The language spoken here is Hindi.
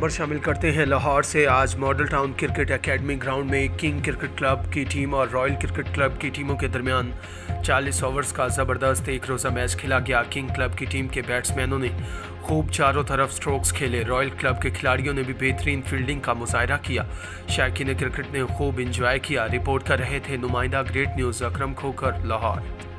खबर शामिल करते हैं लाहौर से। आज model town cricket academy ground में किंग क्रिकेट क्लब की टीम और रॉयल क्रिकेट क्लब की टीमों के दरमियान 40 ओवर्स का ज़बरदस्त एक रोज़ा मैच खेला गया। किंग क्लब की टीम के बैट्समैनों ने खूब चारों तरफ स्ट्रोक्स खेले। रॉयल क्लब के खिलाड़ियों ने भी बेहतरीन फील्डिंग का मुजाहरा किया। शायकीन क्रिकेट ने खूब इंजॉय किया। रिपोर्ट कर रहे थे नुमाइंदा ग्रेट न्यूज़ अकरम खोकर, लाहौर।